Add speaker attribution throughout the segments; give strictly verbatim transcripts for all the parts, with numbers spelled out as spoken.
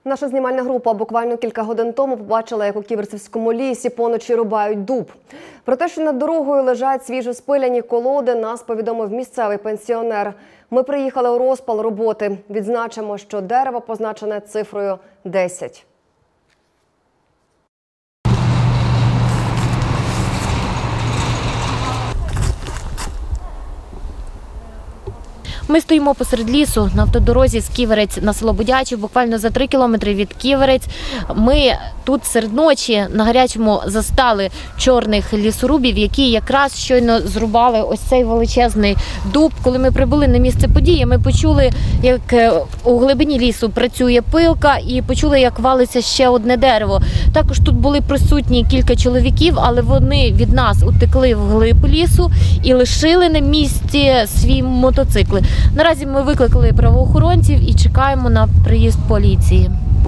Speaker 1: Наша знімальна група буквально кілька годин тому побачила, як у Ківерцівському лісі поночі рубають дуб. Про те, що над дорогою лежать свіжоспиляні колоди, нас повідомив місцевий пенсіонер. Ми приїхали у розпал роботи. Відзначимо, що дерево позначене цифрою десять.
Speaker 2: Ми стоїмо посеред лісу на автодорозі з Ківерець на село Будячів, буквально за три кілометри від Ківерець. Ми тут серед ночі на гарячому застали чорних лісорубів, які якраз щойно зрубали ось цей величезний дуб. Коли ми прибули на місце події, ми почули, як у глибині лісу працює пилка, і почули, як валиться ще одне дерево. Також тут були присутні кілька чоловіків, але вони від нас утекли вглиб лісу і лишили на місці свій мотоцикли. Наразі ми викликали правоохоронців і чекаємо на приїзд поліції.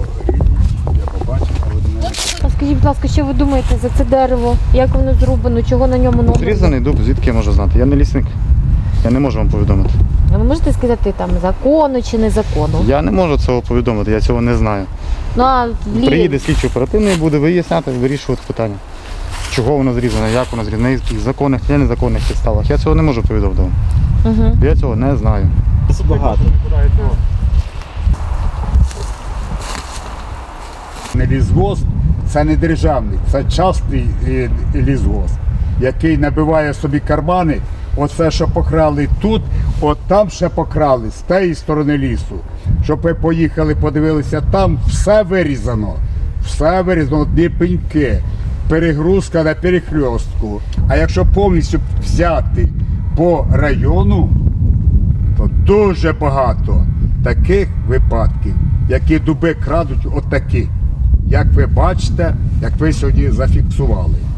Speaker 2: А скажіть, будь ласка, що ви думаєте за це дерево? Як воно зрубано? Чого на ньому номер?
Speaker 3: Зрізаний дуб, звідки я можу знати? Я не лісник, я не можу вам повідомити.
Speaker 2: А ви можете сказати, там, закону чи незаконно?
Speaker 3: Я не можу цього повідомити, я цього не знаю.
Speaker 2: Ну, а лі...
Speaker 3: Приїде слідчий оперативний і буде виясняти, вирішувати питання. Чого воно зрізане, як воно зрізане, на яких законних, не незаконних підставах. Я цього не можу повідомити вам.
Speaker 2: Угу.
Speaker 3: Я цього не знаю.
Speaker 4: Багато. Не лісгосп, це не державний, це частний лісгосп, який набиває собі кармани. Оце, що покрали тут, от там ще покрали, з тієї сторони лісу. Щоб ви поїхали, подивилися, там все вирізано, все вирізано, одні пеньки, перегрузка на перехрестку. А якщо повністю взяти по району, то дуже багато таких випадків, які дуби крадуть отакі, як ви бачите, як ви сьогодні зафіксували.